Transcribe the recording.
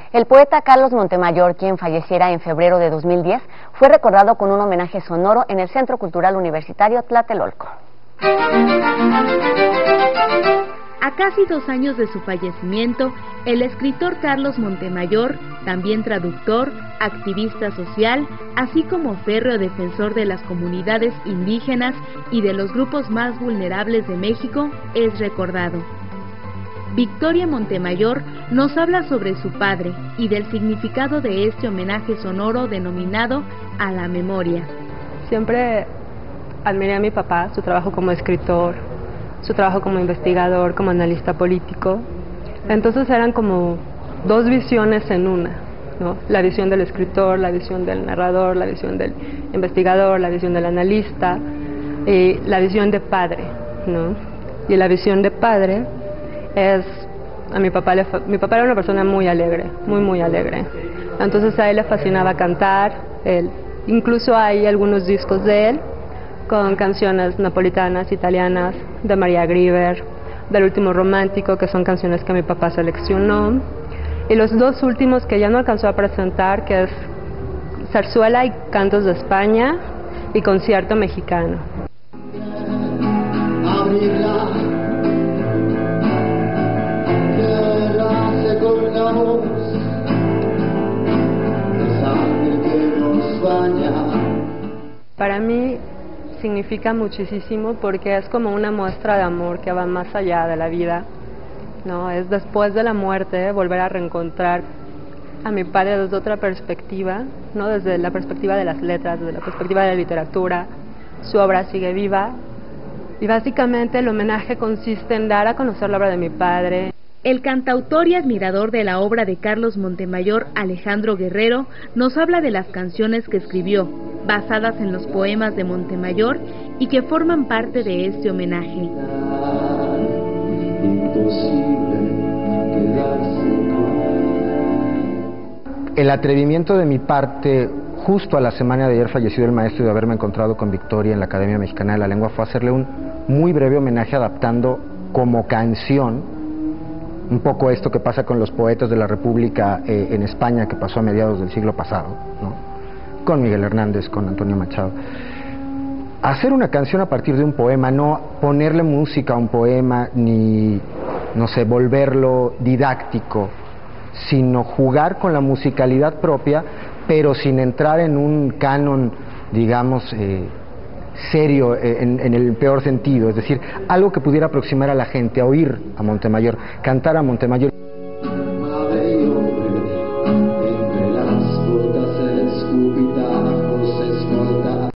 El poeta Carlos Montemayor, quien falleciera en febrero de 2010, fue recordado con un homenaje sonoro en el Centro Cultural Universitario Tlatelolco. A casi 2 años de su fallecimiento, el escritor Carlos Montemayor, también traductor, activista social, así como férreo defensor de las comunidades indígenas y de los grupos más vulnerables de México, es recordado. Victoria Montemayor nos habla sobre su padre y del significado de este homenaje sonoro denominado A la Memoria. Siempre admiré a mi papá, su trabajo como escritor, su trabajo como investigador, como analista político. Entonces eran como 2 visiones en una, ¿no? La visión del escritor, la visión del narrador, la visión del investigador, la visión del analista, y la visión de padre, ¿no? Y la visión de padre es, a mi papá era una persona muy alegre, muy alegre. Entonces a él le fascinaba cantar, incluso hay algunos discos de él con canciones napolitanas, italianas, de María Grieber, del Último Romántico, que son canciones que mi papá seleccionó. Y los 2 últimos que ya no alcanzó a presentar, que es Zarzuela y Cantos de España y Concierto Mexicano. Para mí significa muchísimo porque es como una muestra de amor que va más allá de la vida, ¿no? Es después de la muerte volver a reencontrar a mi padre desde otra perspectiva, ¿no? Desde la perspectiva de las letras, desde la perspectiva de la literatura. Su obra sigue viva y básicamente el homenaje consiste en dar a conocer la obra de mi padre. El cantautor y admirador de la obra de Carlos Montemayor, Alejandro Guerrero, nos habla de las canciones que escribió, basadas en los poemas de Montemayor y que forman parte de este homenaje. El atrevimiento de mi parte, justo a la semana de ayer fallecido el maestro, y de haberme encontrado con Victoria en la Academia Mexicana de la Lengua, fue hacerle un muy breve homenaje adaptando como canción un poco esto que pasa con los poetas de la República en España, que pasó a mediados del siglo pasado, ¿no? Con Miguel Hernández, con Antonio Machado. Hacer una canción a partir de un poema, no ponerle música a un poema, ni, no sé, volverlo didáctico, sino jugar con la musicalidad propia, pero sin entrar en un canon, digamos, serio en el peor sentido, es decir, algo que pudiera aproximar a la gente a oír a Montemayor, cantar a Montemayor.